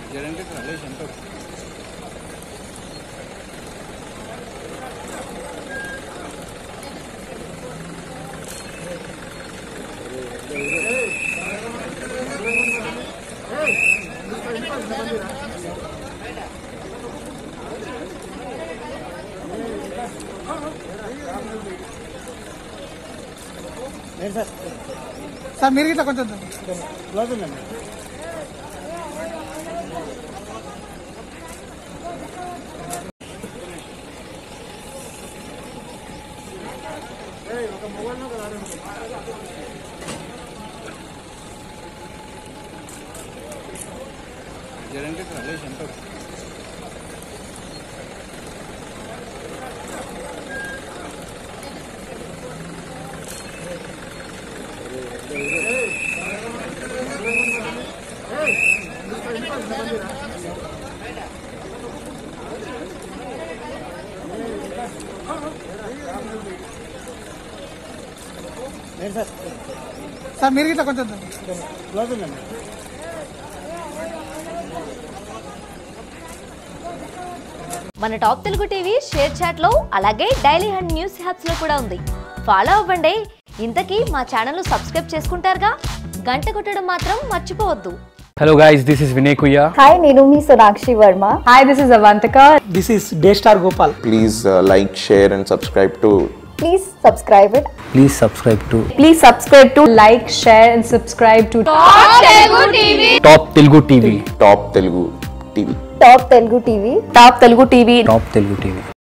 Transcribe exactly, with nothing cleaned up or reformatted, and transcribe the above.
Sir మీరు ఇట్లా కొంచెం క్లోజ్ ఉండండి. సార్ మీరు ఇట్లా కొంచెం క్లోజ్ ఉండండి. మన top Telugu TV ShareChat లో అలాగే డైలీ హండ్ న్యూస్ హ్యాప్స్ లో కూడా ఉంది. ఫాలో అవ్వండి. ఇంతకీ మా ఛానల్ ను సబ్స్క్రైబ్ చేసుకుంటారుగా, గంట కొట్టడం మాత్రం మర్చిపోవద్దు. Hello guys, this is Vinay Kuya. Hi, Nirumi Sonakshi Verma. Hi, this is Avantika. This is Daystar Gopal. Please uh, like, share and subscribe to. Please subscribe it. Please subscribe to Please subscribe to like, share and subscribe to Top Telugu T V. Top Telugu T V. Top Telugu T V. Top Telugu T V. Top Telugu T V. Top Telugu T V.